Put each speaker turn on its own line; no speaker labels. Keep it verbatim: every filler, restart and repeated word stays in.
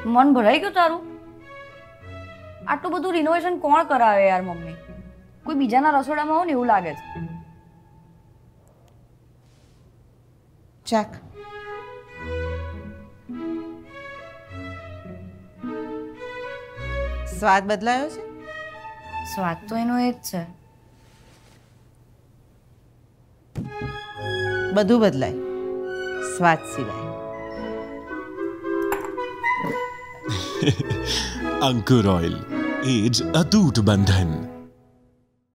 મન ભરાઈ ગયું તારું? આટલું બધું રિનોવેશન કોણ કરાવે યાર મમ્મી? કોઈ બીજાના રસોડામાં હોય ને એવું લાગે છે.
ચેક. સ્વાદ બદલાયો છે?
સ્વાદ તો એનો એ જ છે.
બધું બદલાય સ્વાદ સિવાય.
અંકુર ઓઇલ, એ જ અતૂટ બંધન.